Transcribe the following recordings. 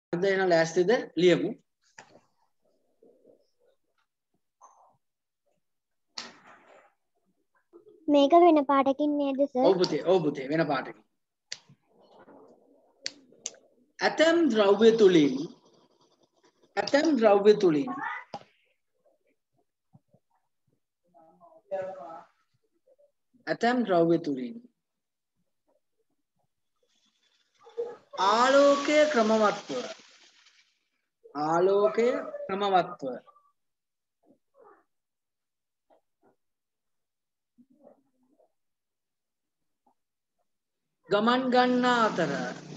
එන ලෑස්තිද ලියමු. මේක වෙන පාටකින් නේද සර්? ඔව් පුතේ වෙන පාටකින්. ඇතම් ද්‍රව්‍ය තුලින් ආලෝකය ක්‍රමවත්ව ගමන් ගන්නා අතර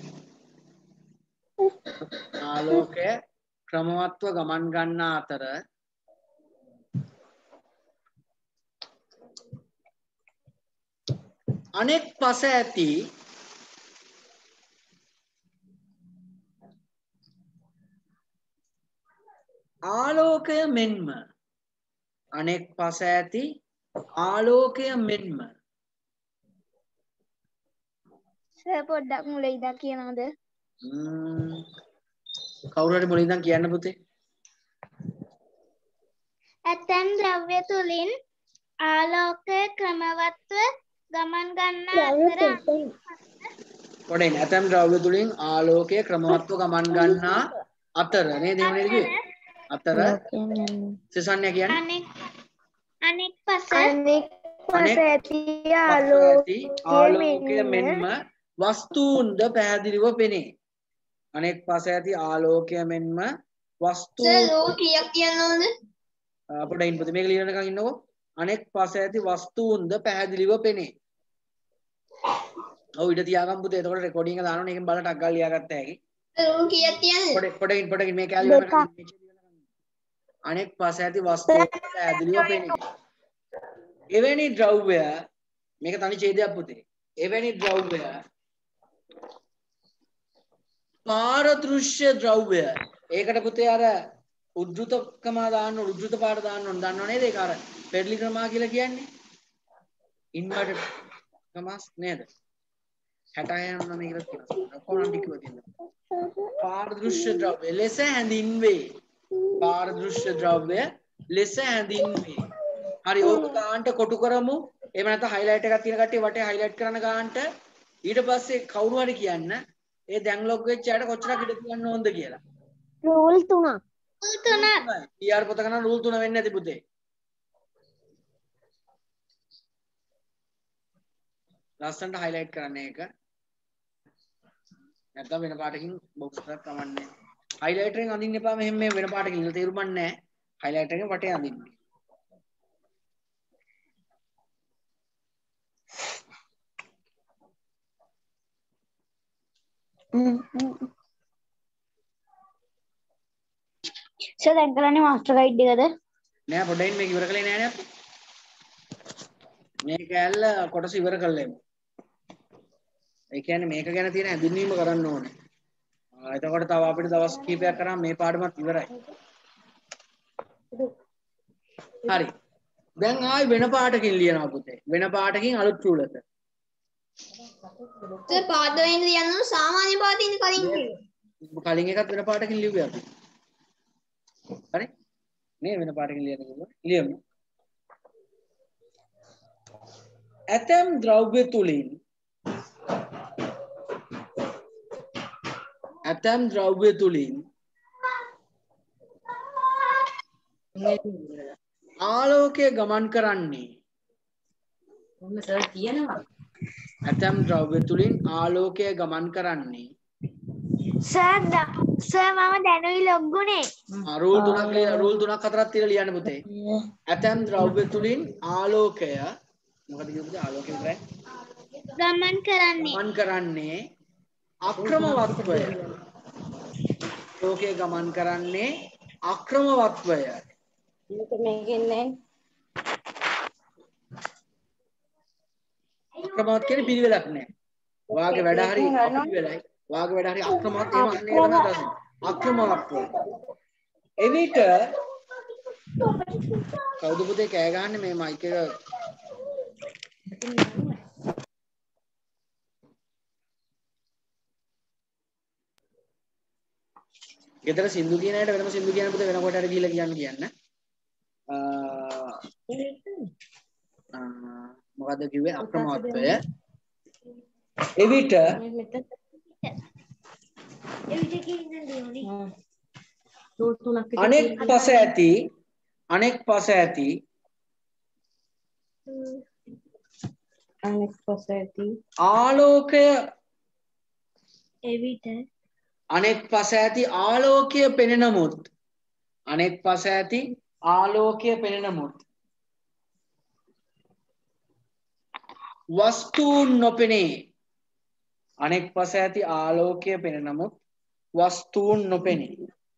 අනෙක් පස ඇති ආලෝකය මෙන්ම සර් පොඩ්ඩක් මුල ඉඳන් කියනවද? කවුරු හරි මුලින් ඉඳන් කියන්න පුතේ. ඇතැම් ද්‍රව්‍ය තුලින් ආලෝකය ක්‍රමවත්ව ගමන් ගන්නා අතර පොඩෙන් ඇතම් ද්‍රව්‍ය තුලින් ආලෝකය ක්‍රමවත්ව ගමන් ගන්නා අතර නේද එහෙම නේද කිව්වේ? අතර සසන්‍ය කියන්නේ අනෙක් පස ඇති ආලෝකය මෙන්ම වස්තුන්ද පැහැදිලිව පෙනේ. අනෙක් පස ඇති ආලෝකය මෙන්ම වස්තුන් ලෝ කීයක් කියනවද? පොඩින් පුතේ මේක ලියනකම් ඉන්නකෝ. අනෙක් පස ඇති වස්තුන්ද පැහැදිලිව පෙනේ. ඔව් ඊට තියාගන්න පුතේ. එතකොට රෙකෝඩින් එක දානවනේ. ඒකෙන් බලලා ටක් ගාලා ලියාගත්ත හැකි. ලෝ කීයක් කියන්නේ? පොඩින් මේ කැලිය වෙනකම් අනෙක් පස ඇති වස්තුන්ද පැහැදිලිව පෙනේ. එවැනි ද්‍රව්‍ය මේක තනි ඡේදයක් පුතේ. එවැනි ද්‍රව්‍ය පාරදෘශ්‍ය ද්‍රව්‍ය. ඒකට පුතේ අර උද්දෘතකම දාන්න උද්දෘත පාඩ දාන්න ඕන. දන්නව නේද? ඒක අර පෙරලි ක්‍රමා කියලා කියන්නේ. ඉන්වර්ටඩ් කමස් නේද? 66 යනවා මේකට කියනවා. කොහොමද ටිකව තියෙනවා. පාරදෘශ්‍ය ද්‍රව්‍ය ලෙස හැඳින්වේ. හරි ඕක ගන්නට කොටු කරමු. එහෙම නැත්නම් හයිලයිට් එකක් තියෙන කට්ටිය වටේ හයිලයිට් කරන ගන්නට ඊට පස්සේ කවුරු හරි කියන්න ඒ දැන් ලොග් වෙච්ච යට කොච්චරක් ඉඩ තියන්න ඕනද කියලා. රූල් 3ක්. PR පොතක නම් රූල් 3 වෙන්නේ නැති පුතේ. ලස්සනට හයිලයිට් කරන්න ඒක. නැත්නම් වෙන පාටකින් බොක්ස් එකක් කවන්නේ. හයිලයිටරෙන් අඳින්න එපා මෙහෙම මේ වෙන පාටකින් ඉන්න තේරුමක් නැහැ. හයිලයිටරෙන් වටේ අඳින්න. සර් දැන් කරන්නේ මාස්ටර් ගයිඩ් එකද? නෑ පොඩ්ඩයින් මේක ඉවර කළේ නෑනේ අපි. මේ කැල්ල කොටස ඉවර කළෙමු. ඒ කියන්නේ මේක ගැන තියෙන හැඳින්වීම කරන්න ඕනේ. එතකොට තව අපිට දවස් කිහිපයක් කරාම මේ පාඩමත් ඉවරයි. හරි. දැන් ආයි වෙන පාටකින් ලියනවා පුතේ. වෙන පාටකින් අලුත් රූලක. සර් පාඩ වෙන ලියනවා සාමාන්‍ය පාඩින් කලින් කිව්වා. කලින් එකත් වෙන පාටකින් ලිව්වේ අපි. හරි? මේ වෙන පාටකින් ලියන්න කිව්වා. ලියමු. ඇතම් ද්‍රව්‍ය තුලින් ආලෝකය ගමන් කරන්නේ. ඇතම් ද්‍රව්‍ය තුලින් ආලෝකය ගමන් කරන්නේ. සර් මම දැනුයි ලොග්ගුනේ. රූල් 3ක් 4ක් තියලා ලියන්න පුතේ. ඇතම් ද්‍රව්‍ය තුලින් ආලෝකය මොකද කියුවේ ආලෝකය විතරයි. ගමන් කරන්නේ අක්‍රමවත්වය. ලෝකයේ ගමන් කරන්නේ අක්‍රමවත්වය. මේකෙන්නේ අක්‍රමවත් කියන්නේ පිළිවෙලක් නැහැ. වාගේ වැඩ හරි අපිළිවෙලයි. වාගේ වැඩ හරි අක්‍රමවත් එහෙම අන්න ඒක තමයි අදහස. අක්‍රමවත්වය. එවිට කවුද පුතේ කෑ ගහන්නේ මේ මයික් එක ගෙදර සින්දු කියන අයට වෙනම සින්දු කියන පුතේ වෙන කොටට ගිහිල්ලා කියන්න. මොකද්ද කිව්වේ අක්‍රමවත්වය. එවිට අනෙක් පස ඇති ආලෝකය එවිට අනෙක් පස ඇති ආලෝකය පෙනෙනමුත් අනෙක් පස ඇති ආලෝකය පෙනෙනමුත් වස්තුන් නොපෙනේ. අනෙක් පස ඇති ආලෝකය පෙනෙනමුත් වස්තුන් නොපෙනේ.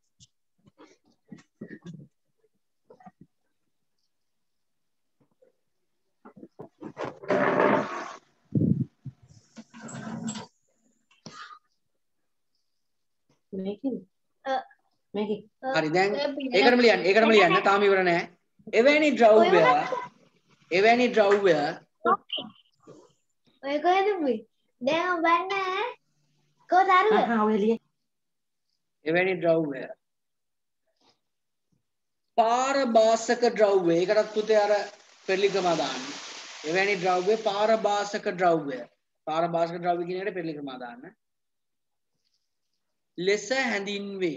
හරි දැන් ඒකටම ලියන්න තාම ඉවර නෑ. එවැනි ද්‍රව්‍ය ඔය කොහෙද පුයි? දැන් ඔබන්න කොහොමද? එවැනි ද්‍රව්‍ය පාරභාසක ද්‍රව්‍ය. ඒකටත් පුතේ අර පෙරලිකම දාන්න. එවැනි ද්‍රව්‍ය පාරභාසක ද්‍රව්‍ය. පාරභාසක ද්‍රව්‍ය කියන එකට පෙරලිකම දාන්න. ලෙස හැඳින්වේ.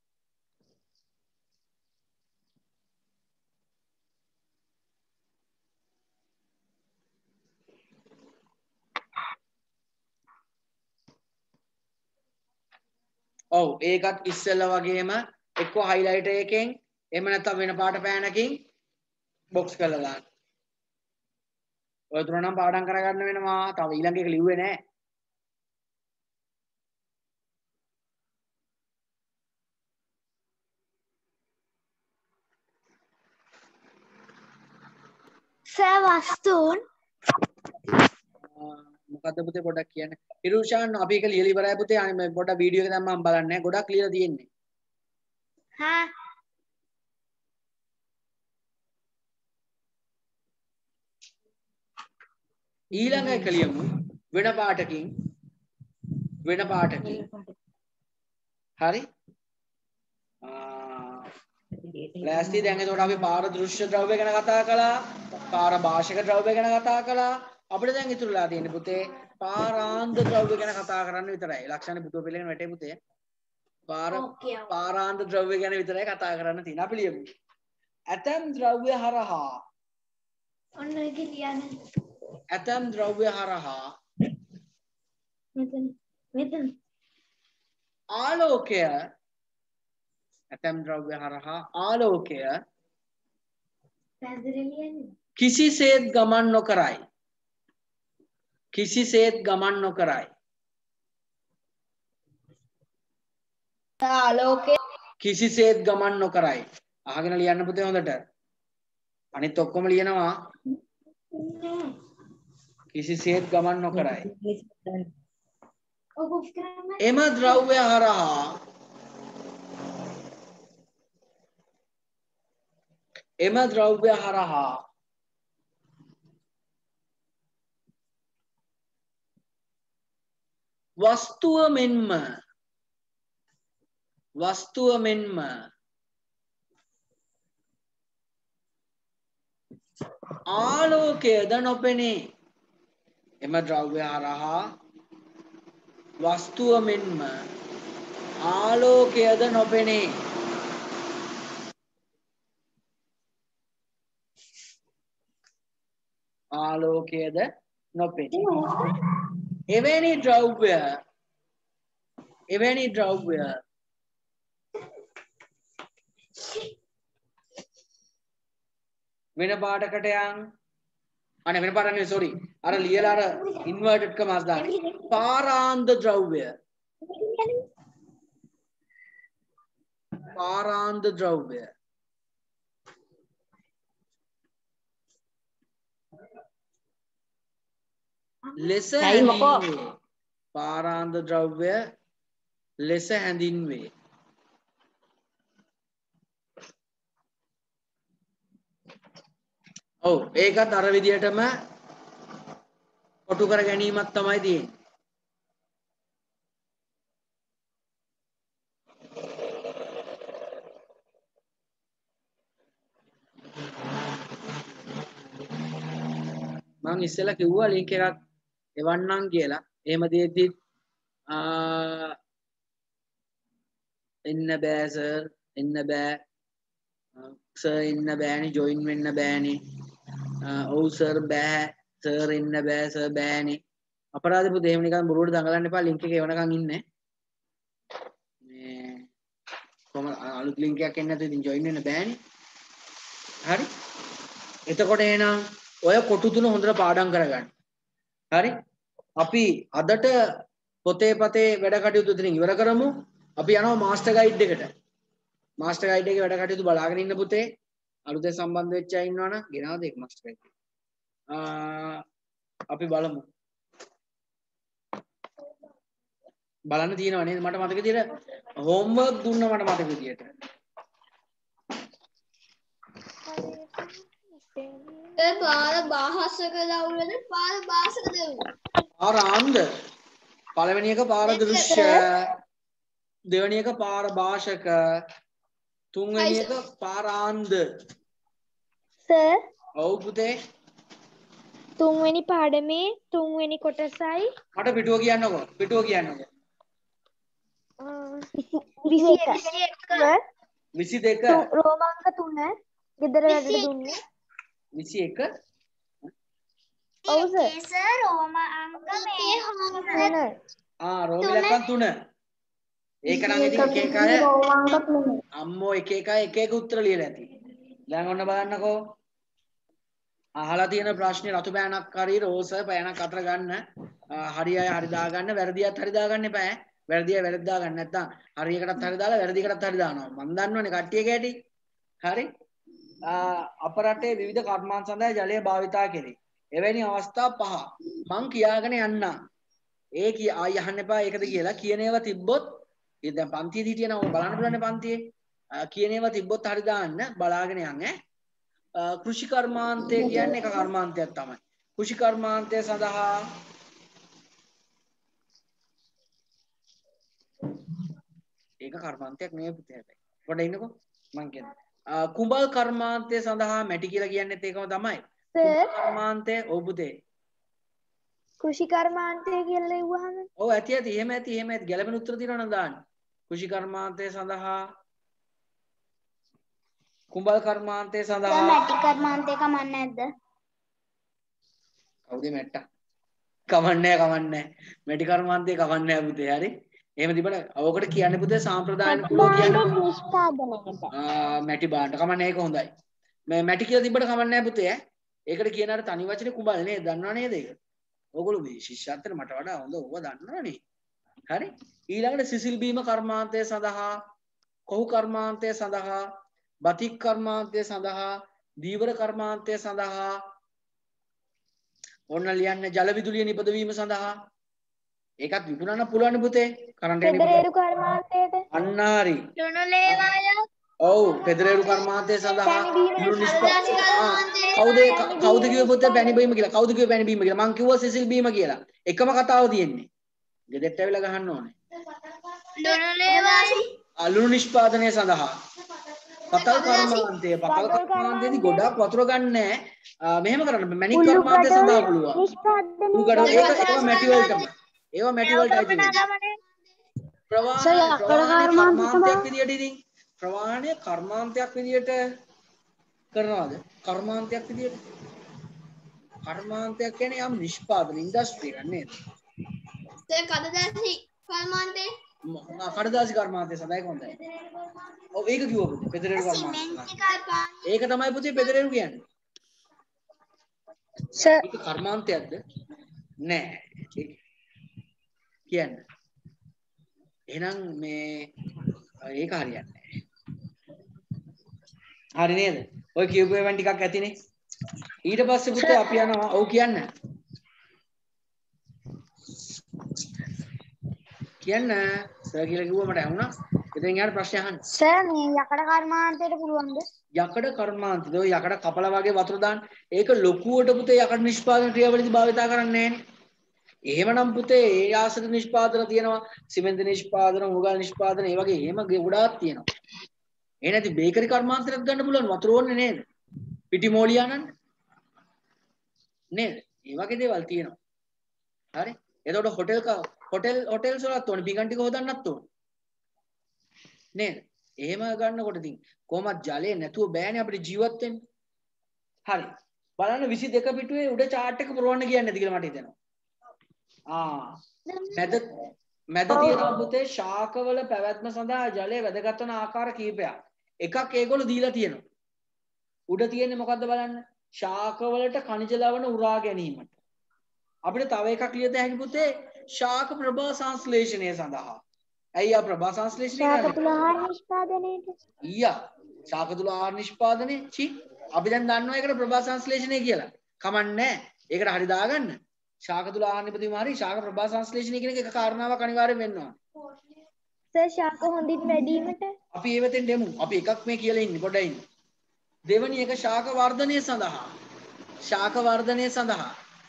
ඔව් ඒකත් ඉස්සෙල්ලා වගේම එක්ක හයිලයිටර් එකෙන් එහෙම නැත්නම් වෙන පාට පෑනකින් බොක්ස් කරලා දාන්න. ඔය තුන නම් පාඩම් කරගන්න වෙනවා. තව ඊළඟ එක ලිව්වේ නෑ. වස්තුන් මොකද්ද පුතේ පොඩ්ඩක් කියන්න. ඉරුෂාන් අපි එක ලියලා ඉවරයි පුතේ. අනේ පොඩ්ඩක් වීඩියෝ එක දැම්මම බලන්න නෑ. ගොඩක් ලියලා තියෙන්නේ. හා ඊළඟ එක ලියමු වෙන පාටකින්. හරි? ලෑස්ති දැන් එතකොට අපි පාර දෘශ්‍ය ද්‍රව්‍ය ගැන කතා කළා. පාර භාෂක ද්‍රව්‍ය ගැන කතා කළා. අපිට දැන් ඉතුරුලා තියෙන්නේ පුතේ පාරාන්ද ද්‍රව්‍ය ගැන කතා කරන්න විතරයි. ලක්ෂණ බුදුව පිළිගෙන වැටේ පුතේ. පාරාන්ද ද්‍රව්‍ය ගැන විතරයි කතා කරන්න තියෙන්නේ. අපි ලියමු. ඇතම් ද්‍රව්‍ය හරහා ඔන්න ඒක ලියන්නේ. ඇතම් ද්‍රව්‍ය හරහා මෙතන ආලෝකය ඇතම් ද්‍රව්‍ය හරහා ආලෝකය පැහැදිලි ලියන්නේ. කිසිසේත් ගමන් නොකරයි. කිසිසේත් ගමන් නොකරයි. ආලෝකය කිසිසේත් ගමන් නොකරයි. අහගෙන ලියන්න පුතේ හොඳට. අනිත් ඔක්කොම ලියනවා. කිසිසේත් ගමන් නොකරයි. එම ද්‍රව්‍ය හරහා වස්තුව මෙන්ම ආලෝකයද නොපෙනේ. එම ද්‍රව්‍ය හරහා වස්තුව මෙන්ම ආලෝකයද නොපෙනේ. ආලෝකයද නොපෙනේ. එවැනි ද්‍රව්‍ය වෙන පාඩකට යන් අනේ වෙන පාඩක් නෙවෙයි සෝරි අර ලියලා අර ඉන්වර්ටඩ් කමාස් දාන්න. පාරාන්ද ද්‍රව්‍ය ලෙස හැඳින්වේ. පාරාන්ද ද්‍රව්‍ය ලෙස හැඳින්වේ. ඔව් ඒකත් අර විදියටම කොටු කර ගැනීමක් තමයි තියෙන්නේ. මම ඉස්සෙල්ලා කිව්වා link එකක් එවන්නම් කියලා. එහෙම දෙද්දි එන්න බෑ සර් එන්න බෑ සර් එන්න බෑනේ ජොයින් වෙන්න බෑනේ ඔව් සර් බෑ සර් එන්න බෑ සර් බෑනේ අපරාධ පුතේ එහෙම නිකන් බොරුවට දඟලන්න එපා link එක එවනකන් ඉන්නේ මේ කොහම අලුත් link එකක් එන්නේ නැත්නම් ඉතින් join වෙන්න බෑනේ හරි එතකොට එහෙනම් ඔය කොටු තුන හොඳට පාඩම් කරගන්න හරි අපි අදට පොතේ පතේ වැඩ කටයුතු ඉතින් ඉවර කරමු අපි යනවා මාස්ටර් ගයිඩ් එකට මාස්ටර් ගයිඩ් එකේ වැඩ කටයුතු බලාගෙන ඉන්න පුතේ අලුතෙන් සම්බන්ධ වෙච්ච අය ඉන්නවනම් ගෙනාවද ඒක මාස්ටර් ගයිඩ් අපි බලමු බලන්න තියෙනව නේද මට මතක විදියට හෝම්වර්ක් දුන්න මට මතක විදියට ඒ පාර භාෂක දවුලද පාර භාෂක දවුල පාර ආන්ද පළවෙනි එක පාර දෘශ්‍ය දෙවෙනි එක පාර භාෂක තුන්වෙනි එක පාර ආන්ද සර් ඔව් පුතේ තුන්වෙනි පාඩමේ තුන්වෙනි කොටසයි මට පිටුව කියන්නකෝ 22 රෝමාංක 3 ගෙදර වැඩට දුන්නේ 21 ඔව් සර් සර් රෝමාංක මේ රෝම ඉලක්කම් 3 ඒක නම් ඉතින් එක එක අය රෝමාංක 3 අම්මෝ එක එක අය එක එක උත්තර ලියලා ඇති දැන් ඔන්න බලන්නකෝ අහලා තියෙන ප්‍රශ්නේ රතු පෑනක් හරි රෝස පෑනක් අතර ගන්න හරි අය හරි දාගන්න වැරදියත් හරි දාගන්න එපා වැරදිය වැරදි දාගන්න නැත්නම් හරි එකටත් හරි දාලා වැරදි එකටත් හරි දානවා මම දන්නවනේ කට්ටිය කැටි හරි අප රටේ විවිධ කර්මාන්ත සඳහා ජලය භාවිතා කෙරේ එවැනි අවස්ථා 5 මං කියාගෙන යන්නම් ඒ ආයි අහන්න එපා ඒකද කියලා කියන ඒවා තිබ්බොත් ඉතින් දැන් පන්තියේ හිටියනම් ඔය බලන්න පුළුවන් පන්තියේ කියන ඒවා තිබ්බොත් හරි දාන්න බලාගෙන යන්න කෘෂි කර්මාන්තය කියන්නේ එක කර්මාන්තයක් තමයි. කෘෂි කර්මාන්තය සඳහා ඒක කර්මාන්තයක් නෙවෙයි පුතේ හැබැයි. පොඩ ඉන්නකෝ මං කියන්නේ. කුඹල් කර්මාන්තය සඳහා මැටි කියලා කියන්නේත් ඒකම තමයි. සර් කර්මාන්තය ඔව් පුතේ. කෘෂි කර්මාන්තය කියලා ලිව්වහම ඔව් ඇති එහෙම ඇති ගැළපෙන උත්තර තියෙනවා නම් දාන්න. කෘෂි කර්මාන්තය සඳහා කුඹල් කර්මාන්තය සඳහා මැටි කර්මාන්තේ කමන්නේ නැද්ද? කවුද මැට්ටා? කමන්නේ මැටි කර්මාන්තේ කමන්නේ පුතේ හරි. එහෙම තිබුණ අවකට කියන්නේ පුතේ සාම්ප්‍රදායික කුලෝ කියන්නේ නිෂ්පාදනයකට මැටි බාන්න කමන්නේ ඒක හොඳයි. මේ මැටි කියලා තිබ්බට කමන්නේ පුතේ ඈ. ඒකට කියන අර තනි වචනේ කුඹල් නේද? දන්නව නේද ඒක? ඕගොල්ලෝ මේ ශිෂ්‍යත්වයට මට වඩා හොඳ ඕව දන්නවනේ. හරි? ඊළඟට සිසිල් බීම කර්මාන්තය සඳහා කොහු කර්මාන්තය සඳහා බතික් කර්මාන්තය සඳහා දීවර කර්මාන්තය සඳහා ඔන්න ලියන්න ජල විදුලිය නිපදවීම සඳහා ඒකත් විකුණන්න පුළුවන් පුතේ කරන්ට් එක පෙදරේරු කර්මාන්තයට අන්න හරි ලුණුලේවාය ඔව් පෙදරේරු කර්මාන්තය සඳහා කවුද කිව්වේ පුතේ පැණි බීම කියලා කවුද කිව්වේ පැණි බීම කියලා මං කිව්වා සිසිල් බීම කියලා එකම කතාව තියෙන්නේ ගෙදරට ඇවිල්ලා ගහන්න ඕනේ ලුණුලේවායි අලුණු නිෂ්පාදනය සඳහා පතල් කර්මාන්තයේදී ගොඩක් වතුර ගන්න මෙහෙම කරන්න මැණික් කර්මාන්තය සඳහා පුළුවන් උගඩ ඒවා මැටි වලටම ඒවා මැටි වලට අයිති ප්‍රවාහන කර්මාන්තයක් විදියට ඉතින් ප්‍රවාහනය කර්මාන්තයක් විදියට කරනවාද කර්මාන්තයක් විදියට කර්මාන්තයක් කියන්නේ යම් නිෂ්පාදන ඉන්ඩස්ට්‍රි එකක් නේද ඒ කඩදාසි කර්මාන්තේ කඩදාසි කර්මාන්තය සඳහා ඒක හොඳයි ඔව් ඒක කිව්වා පුතේ පෙදරේරු කර්මාන්තය ඒක තමයි පුතේ පෙදරේරු කියන්නේ සර් ඒක කර්මාන්තයක්ද නෑ කියන්න එහෙනම් මේ ඒක හරියන්නේ නැහැ හරි නේද ඔය කියපු ඒවා ටිකක් ඇතිනේ ඊට පස්සේ පුතේ අපි යනවා ඔව් කියන්න සර් කියලා කිව්ව මට ඇහුණා ඉතින් යාට ප්‍රශ්න අහන්න සර් මේ යකඩ කර්මාන්තයට පුළුවන්ද යකඩ කර්මාන්තද ඔය යකඩ කපලා වගේ වතුර දාන්න ඒක ලොකුවට පුතේ යකඩ නිෂ්පාදන ක්‍රියාවලියදී භාවිතා කරන්නේ නැහැනේ එහෙමනම් පුතේ ඒ ආශ්‍රිත නිෂ්පාදන තියෙනවා සිමෙන්ති නිෂ්පාදන උගල් නිෂ්පාදන ඒ වගේ එහෙම ගොඩාක් තියෙනවා ඒ නැති බේකරි කර්මාන්තයක් ගන්න පුළුවන් වතුර ඕනේ නේද පිටිමෝලියානන් නේද ඒ වගේ දේවල් තියෙනවා. හරි. එතකොට හොටෙල්ස් වලත් ඕනේ පිඟන් ටික හොදන්නත් ඕනේ. නේද? එහෙම ගන්නකොට ඉතින් කොහොමද ජලය නැතුව බෑනේ අපිට ජීවත් වෙන්න. හරි. බලන්න 22 පිටුවේ උඩ chart එක පුරවන්න කියන්නේ නැති කියලා මට හිතෙනවා. මැද තියෙනවා පුතේ ශාකවල පැවැත්ම සඳහා ජලය වැදගත් වන ආකාර කීපයක්. එකක් ඒගොල්ලෝ දීලා තියෙනවා. උඩ තියෙන්නේ මොකද්ද බලන්න? ශාකවලට khනිජ ලවණ උරා ගැනීමට. අපිට තව එකක් ලියත හැකි පුතේ ශාක ප්‍රභා සංශ්ලේෂණය සඳහා. ඇයි ආ ප්‍රභා සංශ්ලේෂණය ශාක කරන්නේ? තුල ආහාර නිෂ්පාදනයේට. ඊයා ශාක තුල ආහාර නිෂ්පාදනයේ අපි දැන් දන්නවා ඒකට ප්‍රභා සංශ්ලේෂණය කියලා. කමන්නේ ඒකට හරි දාගන්න. ශාක තුල ආහාර නිපදවීම හරි ශාක ප්‍රභා සංශ්ලේෂණය කියන එක කාරණාවක් අනිවාර්යෙන් වෙන්න ඕන. සර් ශාක හොඳින් වැඩිවීමට අපි ඒවතෙන් දෙමු. අපි එකක් මේ කියලා ඉන්නේ පොඩ්ඩයි ඉන්න. දෙවැනි එක ශාක වර්ධනය සඳහා. ශාක වර්ධනය සඳහා.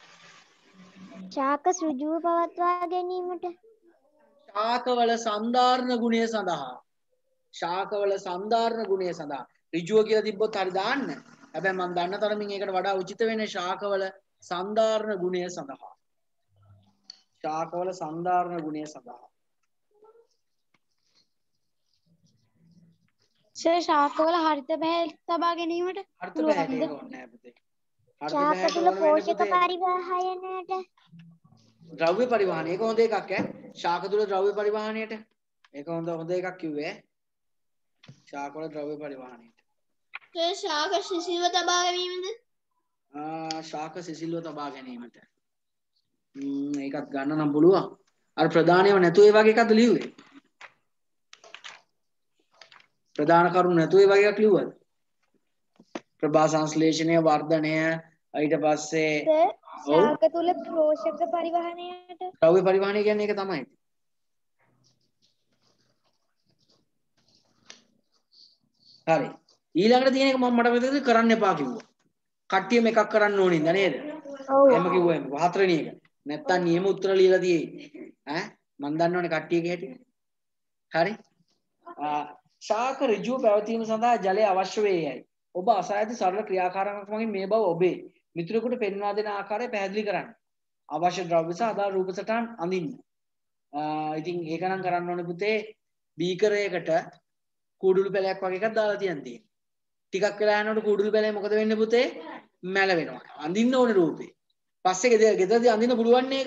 ශාක සෘජුව පවත්වා ගැනීමට. ශාකවල සන්ධාරණ ගුණය සඳහා. ශාකවල සන්ධාරණ ගුණය සඳහා. ඍජුව කියලා තිබ්බොත් හරි දාන්න. හැබැයි මම දන්න තරමින් ඒකට වඩා උචිත වෙන්නේ ශාකවල සන්ධාරණ ගුණය සඳහා. ශාකවල සන්ධාරණ ගුණය සඳහා. සර් ශාකවල හරිත බැහැ තබා ගැනීමට හරිත බැහැට ඒක ඕනේ නැහැ පුතේ. හරිත ශාක බැහැට තුල ඕන වෙන්නේ පෝෂක පුතේ පරිවාහනයට. ද්‍රව්‍ය පරිවහන. ඒක හොඳ එකක් ඈ. ශාක තුල ද්‍රව්‍ය පරිවහනයට. ඒක හොඳ එකක් කිව්වේ. ශාකවල ද්‍රව්‍ය පරිවහනයට. ශාක සිසිල්ව තබා ගැනීමද? ශාක සිසිල්ව තබා ගැනීමට. ඒකත් ගන්න නම් පුළුවන්. අර ප්‍රධානයව නැතුව ඒ වගේ එකක්ද ලියුවේ? ප්‍රධාන කරුණු නැතුව ඒ වගේ එකක් ලියුවද? ප්‍රභා සංශ්ලේෂණය වර්ධනය ඊට පස්සේ ශාක තුල පෝෂක පරිවහනයට. ද්‍රව්‍ය පරිවහනය කියන්නේ ඒක තමයි. හරි. ඊළඟට තියෙන එක මම මට මතකද කරන්න එපා කිව්වා. කට්ටියම එකක් කරන්න ඕනින්ද නේද? ඔව්. එහෙම කිව්වම හතරවෙනි එක. නැත්තම් නියම උත්තර ලියලා තියෙයි. ඈ මම දන්නවනේ කට්ටියගේ හැටි. හරි. ශාක ඍජුව පැවතීම සඳහා ජලය අවශ්‍ය වේයයි. ඔබ අසා ඇති සරල ක්‍රියාකාරකමක් මගින් මේ බව ඔබේ මිතුරෙකුට පෙන්වා දෙන ආකාරය පැහැදිලි කරන්න. අවශ්‍ය ද්‍රව්‍ය සහ අදාළ රූප සටහන් අඳින්න. ඉතින් ඒක නම් කරන්න ඕනේ පුතේ බීකරයකට කූඩුළු පැලයක් වගේ එකක් දාලා තියන්නේ. ටිකක් වෙලා යනකොට කූඩුළු පැලේ මොකද වෙන්නේ පුතේ? මැල වෙනවා. අඳින්න ඕනේ රූපේ. පස්සේ ගෙදරදී අඳින්න පුළුවන් නේ ඒක.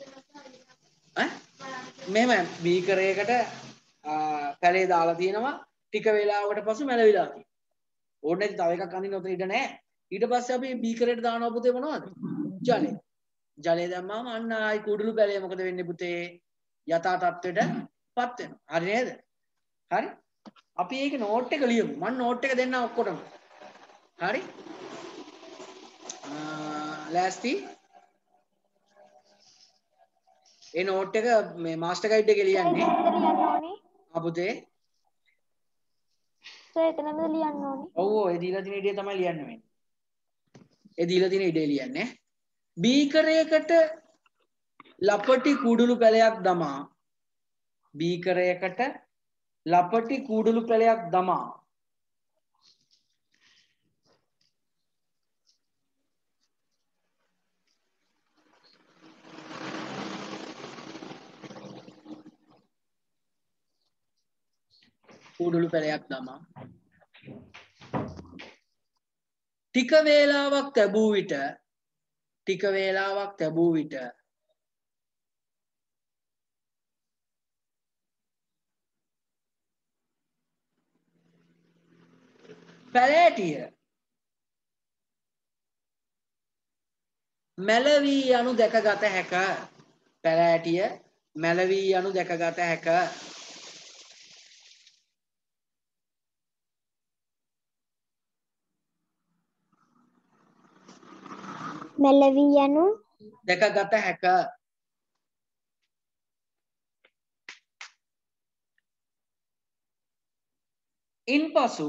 මෙහෙම බීකරයකට පැලේ දාලා තියෙනවා ටික වෙලාවකට පස්සේ මැලවිලා තියෙනවා. ඕනේ තව එකක් අඳින්න උතන ඉඩ නැහැ. ඊට පස්සේ අපි බීකරයට දානවා පුතේ මොනවද? ජලය. ජලය දැම්මම අන්න ආයි කුඩුළු පැලේ මොකද වෙන්නේ පුතේ? යථා තත්ත්වයටපත් වෙනවා. හරි නේද? හරි? අපි ඒක නෝට් එක ලියමු. මම නෝට් එක දෙන්නම් ඔක්කොටම. හරි? ලෑස්ති? ඒ නෝට් එක මේ මාස්ටර් ගයිඩ් එකේ ලියන්නේ. ලියන්න ඕනේ. අපුතේ සර් එතනද ලියන්න ඕනේ. ඔව් ඔය දීලා තියෙන ඉඩේ තමයි ලියන්න වෙන්නේ. ඒ දීලා තියෙන ඉඩේ ලියන්නේ. බීකරයකට ලපටි කුඩුළු පැලයක් දමා බීකරයකට ලපටි කුඩුළු පැලයක් දමා කුඩුළු පැලයක් දමා ටික වේලාවක් තැබූ විට පැලෑටිය මැලවී යනු දැකගත හැක. පැලෑටිය මැලවී යනු දැකගත හැක. මැලවී යනු දැකගත හැක. ඉන්පසු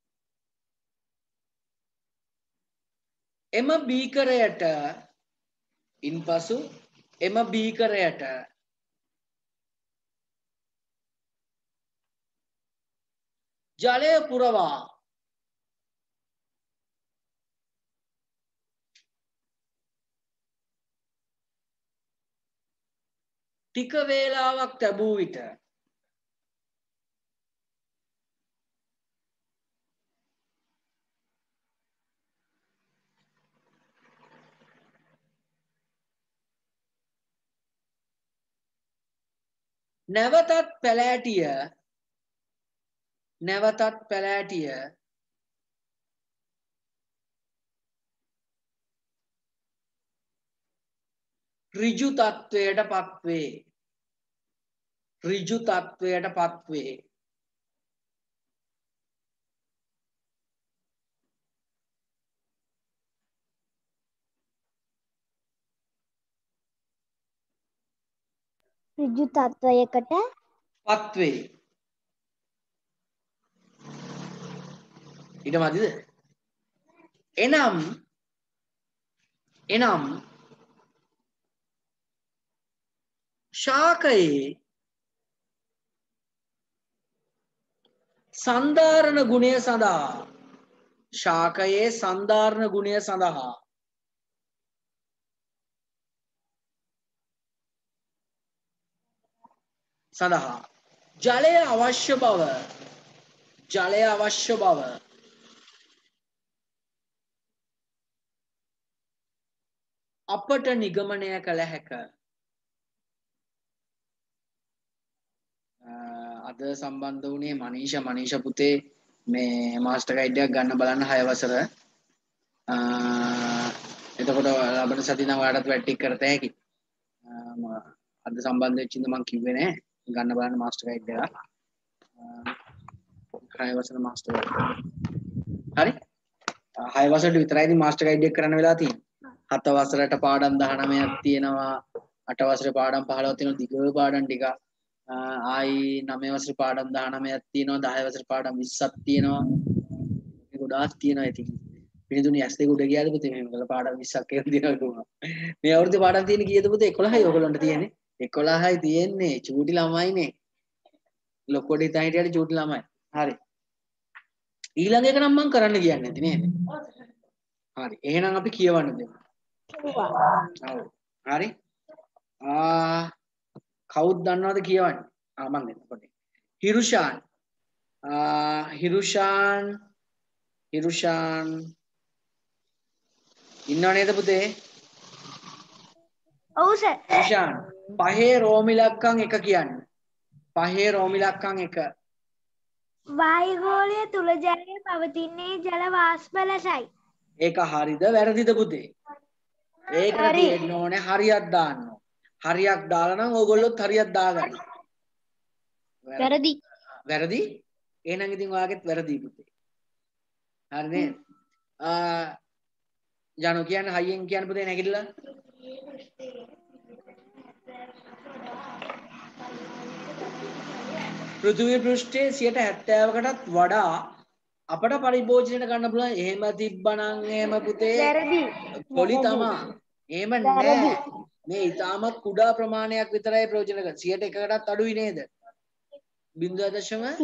එම බීකරයට ජලය පුරවා ටික වේලාවක් ලැබූ විට නැවතත් පැලෑටිය ඍජු තත්වයට පත්වේ. ඍජු තත්වයකට පත්වේ. ඊට මදිද? එනම් ශාකයේ සන්ධාරණ ගුණය සඳහා ජලය අවශ්‍ය බව අපට නිගමනය කළ හැක. අද සම්බන්ධ වුණේ මනීෂ පුතේ මේ මාස්ටර් ගයිඩ් එකක් ගන්න බලන්න 6 වසර. එතකොට ලබන සතිය නම් ඔයාලටත් වැට්ටික් කරත හැකි. අද සම්බන්ධ වෙච්ච ඉඳ මම කිව්වේ නෑ ගන්න බලන්න මාස්ටර් ගයිඩ් එකක්. 6 වසර මාස්ටර් ගයිඩ්. හරි? 6 වසරට විතරයි ඉතින් මාස්ටර් ගයිඩ් එක කරන්න වෙලා තියෙන්නේ. 7 වසරට පාඩම් 19ක් තියෙනවා. 8 වසරේ පාඩම් 15ක් තියෙනවා. දිග පාඩම් ටික. ආයි 9 වසරේ පාඩම් 19ක් තියෙනවා. 10 වසරේ පාඩම් 20ක් තියෙනවා. මේ ගොඩාක් තියෙනවා ඉතින්. පිළිතුරු ඇස් දෙක උඩ ගියාද පුතේ මේ වල පාඩම් 20ක් කියලා දෙනවා කොහොමද? මේ අවුරුද්දේ පාඩම් තියෙන්නේ කීයද පුතේ? 11යි ඔයගොල්ලන්ට තියෙන්නේ. 11යි තියෙන්නේ. චූටි ළමයිනේ. ලොකෝට හිතා හිටියට චූටි ළමයි. හරි. ඊළඟ එක නම් මම කරන්න කියන්නේ නැති නේද? හරි. එහෙනම් අපි කියවන්න දෙමු. ඔව්. හරි. කවුද දන්නවද කියවන්නේ? මම දෙන්න පොඩි. හිරුෂාන් ඉන්නව නේද පුතේ? ඔව් සර්. හිරුෂාන් පහේ රෝම ඉලක්කම් 1 කියන්න. පහේ රෝම ඉලක්කම් 1. වායුගෝලය තුල ජලය පවතින්නේ ජල වාෂ්ප ලෙසයි. ඒක හරිද වැරදිද පුතේ? ඒකට තියෙන්න ඕනේ හරියක් දාන්න. හරියක් දාලා නම් ඕගොල්ලොත් හරියක් දාගන්න. වැරදි. වැරදි? එහෙනම් ඉතින් ඔයාගෙත් වැරදි පුතේ. හරි නේද? ජනු කියන්නේ හයියෙන් කියන්න පුතේ නැගිටලා. පෘථිවි පෘෂ්ඨයේ 70%කටත් වඩා අපට පරිභෝජනයට ගන්න පුළුවන්. එහෙම තිබ්බනම් එහෙම පුතේ වැරදි. පොලි තමා. එහෙම නෑ. මේ ඊටමත් කුඩා ප්‍රමාණයක් විතරයි ප්‍රයෝජන ගන්න. 100%කටත් අඩුයි නේද? 0.1යි.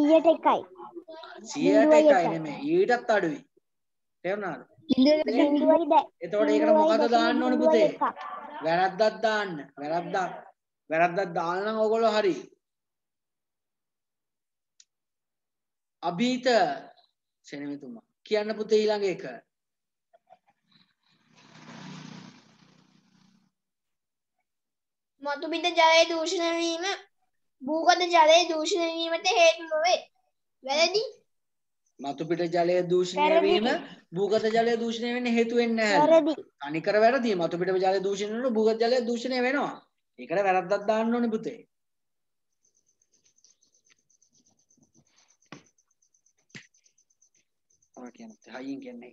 100%යි නෙමෙයි. ඊටත් අඩුයි. තේරුණාද? එතකොට ඒකට මොකද දාන්න ඕනේ පුතේ? වැරද්දක් දාන්න. වැරද්දක් දාන්න නම් ඕගොල්ලෝ හරි. අභීත සෙනෙවිතුමා කියන්න පුතේ ඊළඟ එක. මතුපිට ජලය දූෂණය වීම භූගත ජලය දූෂණය වීමට හේතු නොවේ. වැරදි. මතුපිට ජලය දූෂණය වීම භූගත ජලය දූෂණය වෙන්න හේතු වෙන්නේ නැහැ. වැරදි. අනිකර වැරදි. මතුපිට ජලය දූෂණය වෙනකොට භූගත ජලය දූෂණය වෙනවා. ඒකට වැරද්දක් දාන්න ඕනේ පුතේ. ඔය කියන්නේ හයියෙන් කියන්නේ.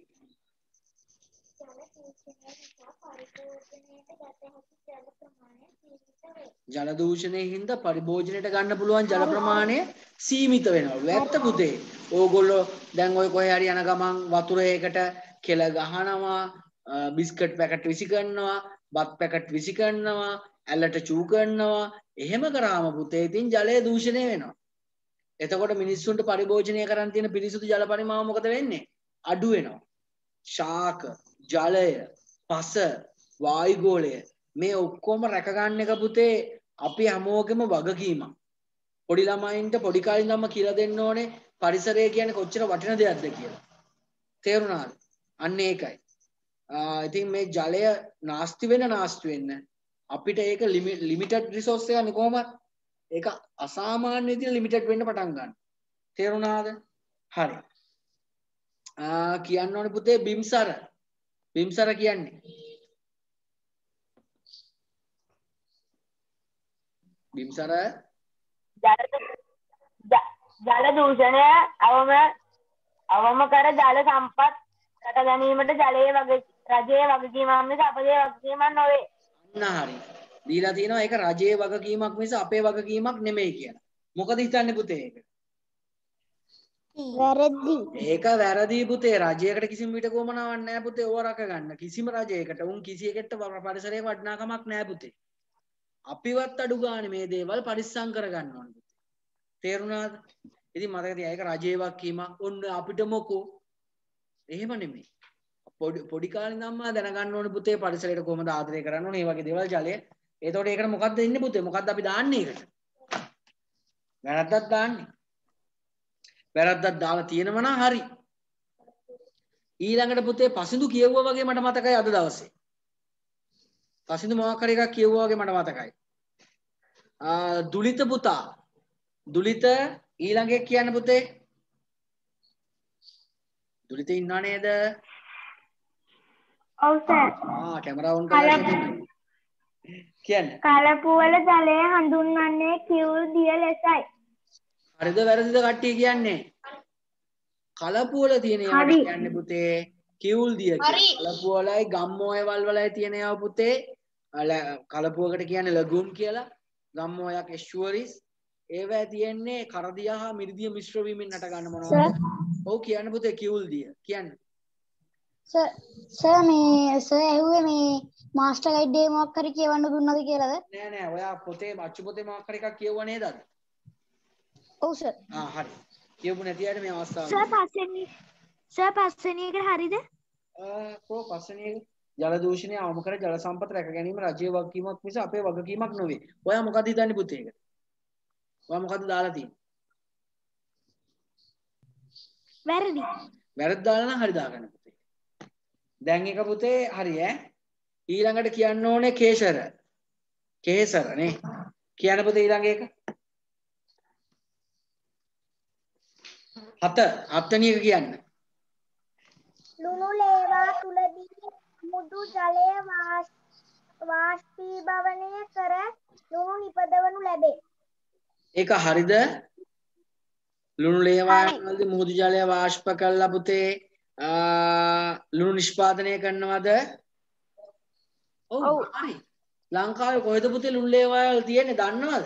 ජල දූෂණයෙන් හින්දා පරිභෝජනයට ගන්න පුළුවන් ජල ප්‍රමාණය සීමිත වෙනවා. වැත්ත පුතේ. ඕගොල්ලෝ දැන් ඔය කොහේ හරි යන ගමන් වතුරයකට කෙල ගහනවා, බිස්කට් පැකට් විසි කරනවා, බත් පැකට් විසි කරනවා, ඇල්ලට චූ කරනවා. එහෙම කරාම පුතේ ඉතින් ජලය දූෂණය වෙනවා. එතකොට මිනිස්සුන්ට පරිභෝජනය කරන් තියෙන පිරිසුදු ජල පරිමාව මොකද වෙන්නේ? අඩු වෙනවා. ශාක, ජලය, පස, වායුගෝලය මේ ඔක්කොම රැක ගන්න එක පුතේ අපි හැමෝගෙම වගකීමක්. පොඩි ළමයින්ට පොඩි කාලේ ඉඳන්ම කියලා දෙන්න ඕනේ පරිසරය කියන්නේ කොච්චර වටින දෙයක්ද කියලා. තේරුණාද? අන්න ඒකයි. ඉතින් මේ ජලය නාස්ති වෙන්න අපිට ඒක ලිමිටඩ් රිසෝස් එකක් කොහොමද? ඒක අසාමාන්‍ය විදිහට ලිමිටඩ් වෙන්න පටන් ගන්නවා. තේරුණාද? හරි. කියන්න ඕනේ පුතේ බිම්සර. බිම්සර කියන්නේ බිම්සර ජල දූෂණය අවම කර ජල සම්පත් රැක ගැනීමට ජලයේ රජයේ වගකීමක් මිස අපගේ වගකීමක් නොවේ. අන්න හරි. දීලා තියෙනවා ඒක රජයේ වගකීමක් මිස අපේ වගකීමක් නෙමෙයි කියලා. මොකද හිතන්නේ පුතේ ඒක? වැරදි. ඒක වැරදි පුතේ. රජයකට කිසිම විට කොමනාවක් නැහැ පුතේ. ඕව රක ගන්න. කිසිම රජයකට උන් කිසි එකකට පරිසරයක වටිනාකමක් නැහැ පුතේ. අපිවත් අඩු ගානේ මේ දේවල් පරිස්සම් කර ගන්න ඕනේ පුතේ. තේරුණාද? ඉතින් මතක තියා ඒක රජයේ වගකීමක්. ඔන්න අපිට මොකෝ? එහෙම නෙමෙයි. පොඩි කාලේ ඉඳන්ම දැනගන්න ඕනේ පුතේ පරිසරයට කොහොමද ආදරය කරන්න ඕනේ මේ වගේ දේවල් ජලය. එතකොට ඒකට මොකද්ද ඉන්නේ පුතේ? මොකද්ද අපි දාන්නේ ඒකට? වැරද්දක් දාන්නේ. වැරද්දක් දාලා තියෙනවා නම් හරි. ඊළඟට පුතේ පසින්දු කියවුවා වගේ මට මතකයි අද දවසේ. පසින්දු මොකක් හරි එකක් කියවුවා වගේ මට මතකයි. දුලිත පුතා. දුලිත ඊළඟේ කියන්න පුතේ. දුලිත ඉන්නව නේද? ඔව් සර්. කැමරා ඔන් කරලා කියන්න. කලපුවල ජලය හඳුන්වන්නේ කිවුල් දිය ලෙසයි. හරිද වැරදිද කට්ටිය කියන්නේ? කලපුවල තියෙන ඒවාට කියන්නේ පුතේ කිවුල් දිය කියලා. කලපුවලයි ගම්මෝයවල් වලයි තියෙන ඒවා පුතේ කලපුවකට කියන්නේ ලගූන් කියලා. ගම්මෝයක් එස්චුවරිස්. ඒවා තියෙන්නේ කරදිය හා මිරිදිය මිශ්‍ර වීමෙන් හට ගන්න මොනවද? ඔව් කියන්න පුතේ කිවුල් දිය. කියන්න. සර් මේ සර් ඇහුවේ මේ මාස්ටර් ගයිඩ් එකේ මොකක් හරි කියවන්න දුන්නද කියලාද? නෑ ඔයා පොතේ අච්චු පොතේ මොකක් හරි එකක් කියවුවා නේද අද? ඔව් සර්. හරි. කියවපු නැති අයට මේ අවස්ථාව. සර් පස්වෙනි එක හරියද? පස්වෙනි එක ජල දූෂණය අවම කර ජල සම්පත රැක ගැනීම රජයේ වගකීමක් මිස අපේ වගකීමක් නොවේ. ඔයා මොකද හිතන්නේ පුතේ ඒක? ඔයා මොකද දාලා තියෙන්නේ? වැරදි. වැරද්ද දාලා නම් හරි දාගන්න පුතේ. දැන් එක පුතේ හරි ඈ. ඊළඟට කියන්න ඕනේ කේසර. කේසර නේ. කියන්න පුතේ ඊළඟ එක. හත්වෙනි එක කියන්න. ලුණු ලේවා තුලදී මුදු ජලය වාෂ්පීභවනය කර ලුණු නිපදවනු ලැබේ. ඒක හරිද? ලුණු ලේවා වලදී මුදු ජලය වාෂ්ප කළා පුතේ ලුණු නිෂ්පාදනය කරනවද? ඔව් හරි. ලංකාවේ කොහෙද පුතේ ලුණු ලේවා වල තියෙන්නේ දන්නවද?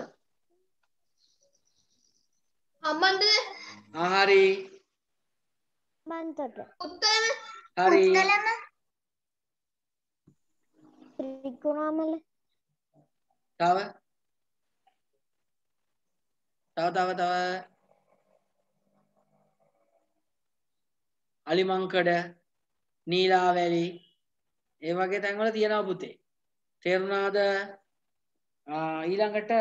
අම්මන්ද? හරි. මන්තොට. උත්තරම. හරි. ත්‍රිකුණාමල. තව අලිමංකඩ නීලාවැලි ඒ වගේ තැන්වල තියෙනවා පුතේ. තේරුණාද? ඊළඟට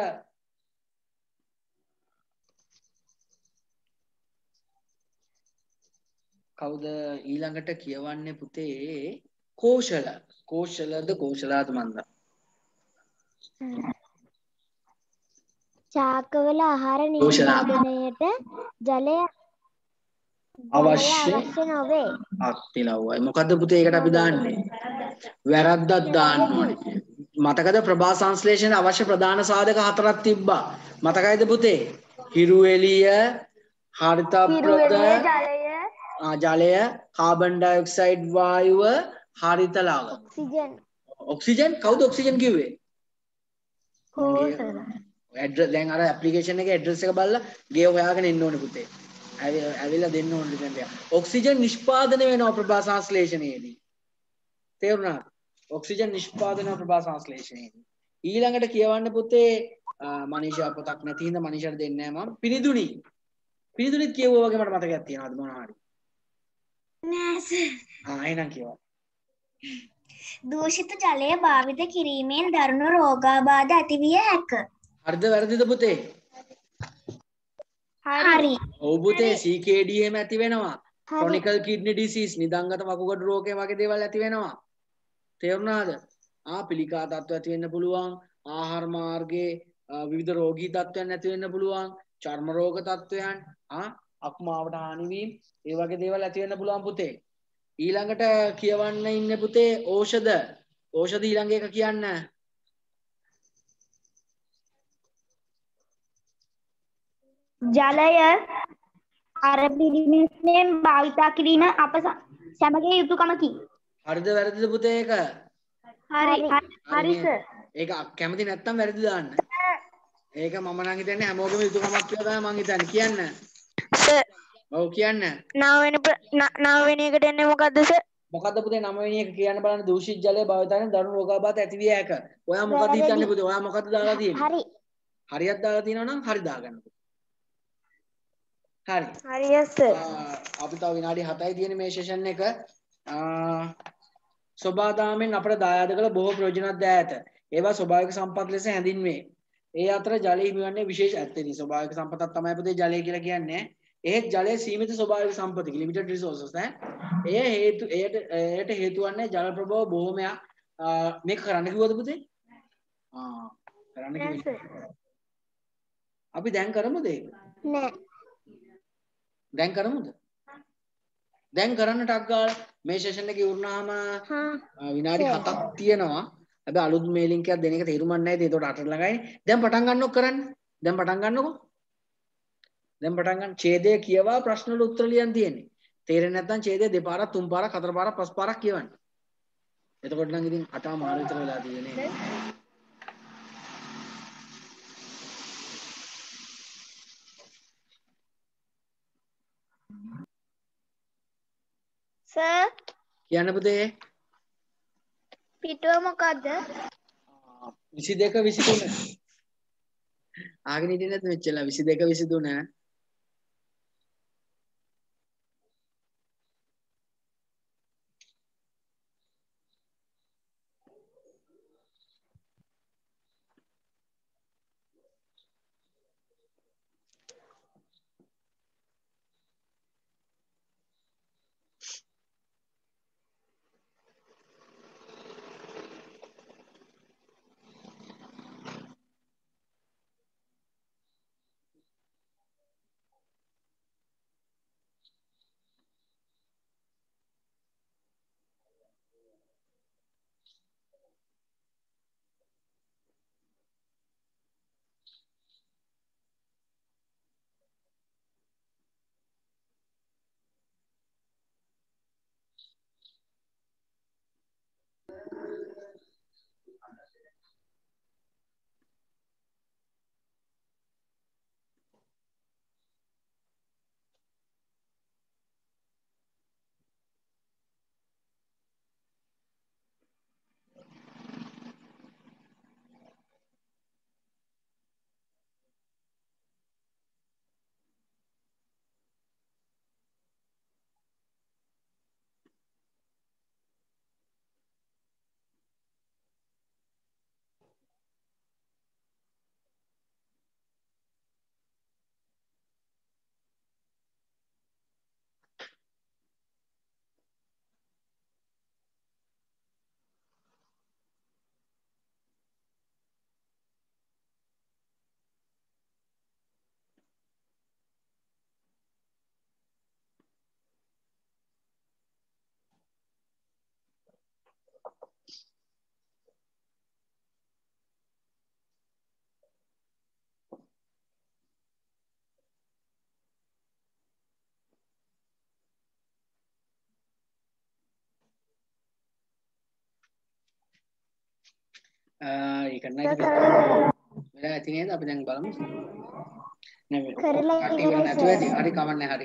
කවුද ඊළඟට කියවන්නේ පුතේ? කෝෂල. කෝෂලද කෝෂලාද මන්ද? චාකවල ආහාර නිෂ්පාදනයට ජලය අවශ්‍ය නොවේ. අත්තිලව්වයි. මොකද්ද පුතේ ඒකට අපි දාන්නේ? වැරද්දක් දාන්න ඕනේ. මතකද ප්‍රභා සංශ්ලේෂණයට අවශ්‍ය ප්‍රධාන සාධක 4ක් තිබ්බා. මතකයිද පුතේ? හිරු එළිය, හරිත ප්‍රද, ජලය, කාබන් ඩයොක්සයිඩ් වායුව, හරිත ලව. ඔක්සිජන් කවුද ඔක්සිජන් කිව්වේ? දැන් අර ඇප්ලිකේෂන් එකේ ඇඩ්‍රස් එක බලලා ගේ හොයාගෙන ඉන්න ඕනේ පුතේ. ඇවිල්ලා දෙන්න ඕනේ දැන්. ඔක්සිජන් නිෂ්පාදනය වෙනවා ප්‍රභා සංශ්ලේෂණයේදී. තේරුණාද? ඔක්සිජන් නිෂ්පාදනය ප්‍රභා සංශ්ලේෂණයේදී. ඊළඟට කියවන්න පුතේ මනීෂා පොතක් නැති හින්දා මනීෂාට දෙන්නේ නැහැ මම. පිනිදුනි. පිනිදුනිත් කියවුවා වගේ මට මතකයක් තියෙනවද මොනවා හරි? නෑ සර්. එහෙනම් කියවන්න. දූෂිත ජලය භාවිත කිරීමෙන් දරුණු රෝගාබාධ ඇතිවිය හැක. හරිද වැරදිද පුතේ? හරි. ඔව් පුතේ CKD එහෙම ඇති වෙනවා. chronic kidney disease නිදංගත වකුගඩු රෝගය වගේ දේවල් ඇති වෙනවා. තේරුණාද? පිළිකා තත්ත්ව ඇති වෙන්න පුළුවන්. ආහාර මාර්ගයේ විවිධ රෝගී තත්ත්වයන් ඇති වෙන්න පුළුවන්. චර්ම රෝග තත්ත්වයන්, අක්මාවට හානි වීම, ඒ වගේ දේවල් ඇති වෙන්න පුළුවන් පුතේ. ඊළඟට කියවන්න ඉන්නේ පුතේ ඖෂධ. ඖෂධ ඊළඟ එක කියන්න. ජලය අර පිළිමෙන් භාවිතා කිරීම අප සැමගේ යුතුයකමකි. හරිද වැරදිද පුතේ ඒක? හරි සර්. ඒක කැමති නැත්තම් වැරදි දාන්න. ඒක මම නම් හිතන්නේ හැමෝගෙම යුතුයකමක් කියලා තමයි මං හිතන්නේ. කියන්න. සර්. ඔව් කියන්න. 9 වෙනි එකට එන්නේ මොකද්ද සර්? මොකද්ද පුතේ 9 වෙනි එක කියන්න බලන්න. දූෂිත ජලය භාවිතයෙන් දරුණු රෝගාබාධ ඇති විය හැක. ඔයා මොකද හිතන්නේ පුතේ? ඔයා මොකද්ද දාලා තියෙන්නේ? හරි. හරියක් දාලා තියෙනවා නම් හරි දාගන්න. හරි. හරිය සර්. අපි තව විනාඩි 7යි තියෙන මේ සෙෂන් එක. සෝබාදාමෙන් අපට දායාද කළ බොහෝ ප්‍රයෝජනත් ද ඇත. ඒවා ස්වභාවික සම්පත් ලෙස හැඳින්වේ. ඒ අතර ජලය හිමිවන්නේ විශේෂ ඇත්තෙනි. ස්වභාවික සම්පතක් තමයි පුතේ ජලය කියලා කියන්නේ. ඒත් ජලය සීමිත ස්වභාවික සම්පතකි. limited resources එයට හේතු වන්නේ ජල ප්‍රභව බොහෝමයක්. මේක කරන්න කිව්වද පුතේ? කරන්න කිව්වේ. අපි දැන් කරමුද ඒක? නෑ. දැන් කරමුද? දැන් කරන්න ටක් ගාලා මේ සෙෂන් එක ඉවරනාම විනාඩි 7ක් තියෙනවා. හැබැයි අලුත් මේ ලින්ක් එකක් දෙන එක තේරුමක් නැහැ. ඒකට 8ට ළඟයි. දැන් පටන් ගන්නකො කරන්න. දැන් පටන් ගන්නකො. දැන් පටන් ගන්න. ඡේදය කියවා ප්‍රශ්න වල උත්තර ලියන්න තියෙන්නේ. තේරෙන්නේ නැත්නම් ඡේදය දෙපාරක්, තුන් පාරක්, හතර පාරක්, පස් පාරක් කියවන්න. එතකොට නම් ඉතින් 8:00 විතර වෙලා තියෙන්නේ. සර් කියන්න පුතේ. පිටුව මොකද්ද? 22 23. ආගෙන හිටියේ නැද්ද මෙච්චර? 22 23. ඒක නේද? වෙලා ඇති නේද? අපි දැන් බලමු. නෑ කරලා කටි ඉවරයි වෙන්නේ නැතුව සර්. ඇති. හරි කවන්නේ හරි.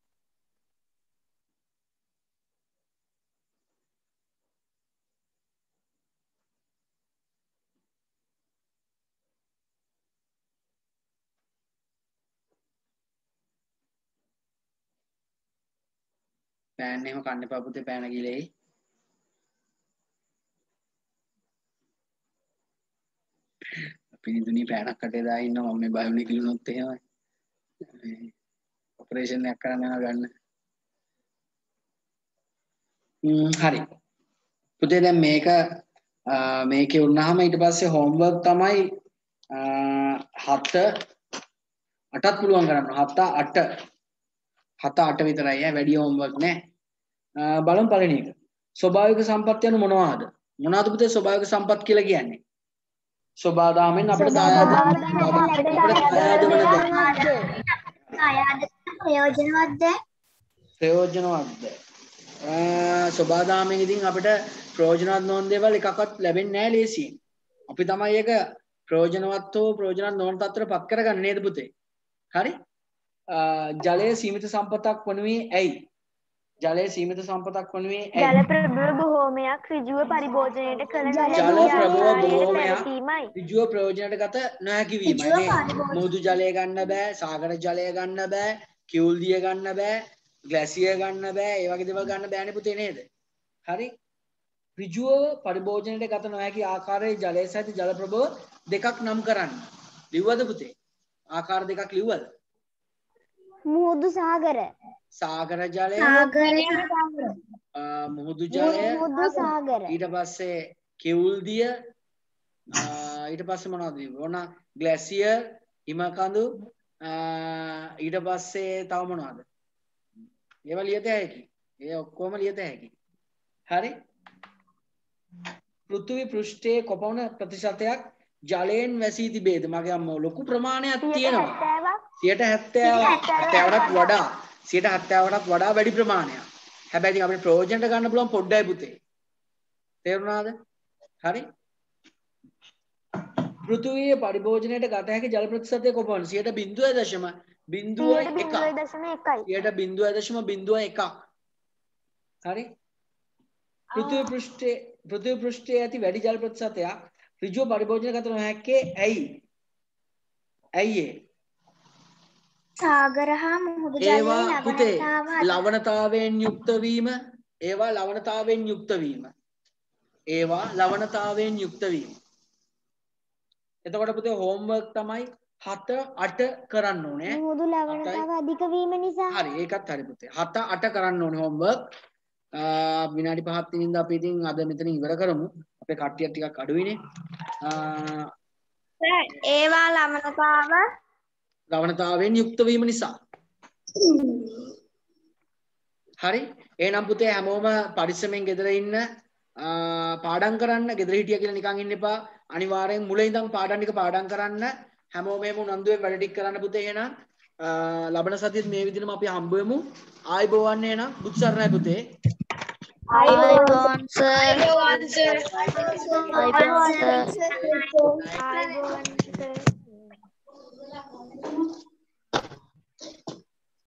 පෑන් එහෙම කන්න එපා පුතේ පෑන ගිලෙයි. පිළිතුණී පෑනක් කටේ දාලා ඉන්නවා මම මේ බයෝනික් කිලුනොත් එහෙමයි. ඔපරේෂන් එකක් කරන්න යනවා ගන්න. හරි. පුතේ දැන් මේකේ වුණාම ඊට පස්සේ හෝම්වර්ක් තමයි 7 8ක් පුළුවන් කරන්න. 7 8 විතරයි වැඩි හෝම්වර්ක් නෑ. බලමු පළවෙනි එක. ස්වභාවික සම්පත් යනු මොනවාද? මොනවාද පුතේ ස්වභාවික සම්පත් කියලා කියන්නේ? ස්වභාවයෙන් අපිට ප්‍රයෝජනවත්ද? ස්වභාවයෙන් ඉතින් අපිට ප්‍රයෝජනවත් නොවන දේවල් එකක්වත් ලැබෙන්නේ නැහැ ලේසියෙන්. අපි තමයි ඒක ප්‍රයෝජනවත් හෝ ප්‍රයෝජනවත් නොවන තත්ත්වයට පත් කරගන්නේ නේද පුතේ? හරි? ජලය සීමිත සම්පතක් වනුයේ ඇයි? ජලය සීමිත සම්පතක් වනුයේ ඇයි? ජල ප්‍රභව බොහෝමයක් ඍජුව පරිභෝජනයට කළ ජල ප්‍රභව බොහෝමයක් ඍජුව ප්‍රයෝජනයට ගත නොහැකි වීමයි නේ. මුහුදු ජලය ගන්න බෑ, සාගර ජලය ගන්න බෑ, කිවුල් දිය ගන්න බෑ, ග්ලැසියර් ගන්න බෑ, ඒ වගේ දේවල් ගන්න බෑනේ පුතේ නේද? හරි? ඍජුව පරිභෝජනයට ගත නොහැකි ආකාරයේ ජලය සහිත ජල ප්‍රභව දෙකක් නම් කරන්න. ලිව්වද පුතේ? ආකාර දෙකක් ලිව්වද? මුහුදු සාගර. සාගර ජලය, මුහුදු ජලය, සාගර. ඊට පස්සේ කිවුල් දිය, ඊට පස්සේ මොනවද ඕන? ග්ලැසියර්, හිමකඳු, ඊට පස්සේ තව මොනවද? ඒවා ලියත හැකි. ඒ ඔක්කොම ලියත හැකි. හරි? පෘථිවි පෘෂ්ඨයේ කොපමණ ප්‍රතිශතයක් ජලයෙන් වැසී තිබේද? මගේ අම්මෝ ලොකු ප්‍රමාණයක් තියෙනවා. 70%ටත් වඩා 70%ටත් වඩා වැඩි ප්‍රමාණයක්. හැබැයි ඉතින් අපිට ප්‍රයෝජනට ගන්න පුළුවන් පොඩ්ඩයි පුතේ. තේරුණාද? හරි? පෘථිවියේ පරිභෝජනයට ගත හැකි ජල ප්‍රතිශතය කොපමණද? 0.01. හරි? පෘථිවි පෘෂ්ඨයේ ඇති වැඩි ජල ප්‍රතිශතයක් ඍජුව පරිභෝජනය ගත නොහැක්කේ ඇයි? ඇයි ඒ? සාගර හා මුහුදු ජලයේ ලවණතාවයෙන් යුක්ත වීම. ඒවා ලවණතාවයෙන් යුක්ත වීම. එතකොට පුතේ හෝම්වර්ක් තමයි 7 8 කරන්න ඕනේ. මුහුදු ලවණතාව අධික වීම නිසා. හරි ඒකත් හරි පුතේ. 7 8 කරන්න ඕනේ හෝම්වර්ක්. විනාඩි 5ක් තිනින්ද අපි ඉතින් අද මෙතන ඉවර කරමු. අපේ කට්ටිය ටිකක් අඩුයිනේ. ඒවා ලවණතාවයෙන් යුක්ත වීම නිසා. හරි? එහෙනම් පුතේ හැමෝම පරිස්සමෙන් ගෙදර ඉන්න. පාඩම් කරන්න. ගෙදර හිටියා කියලා නිකන් ඉන්න එපා. අනිවාර්යෙන් මුලින් ඉඳන් පාඩම් ටික පාඩම් කරන්න. හැමෝම එහෙම උනන්දුවෙන් වැඩ ටික කරන්න පුතේ. එහෙනම් ලබන සතියේත් මේ විදිහටම අපි හම්බ වෙමු. ආයිබෝවන් එහෙනම් බුදු සරණයි පුතේ. ආයිබෝවන් සර්.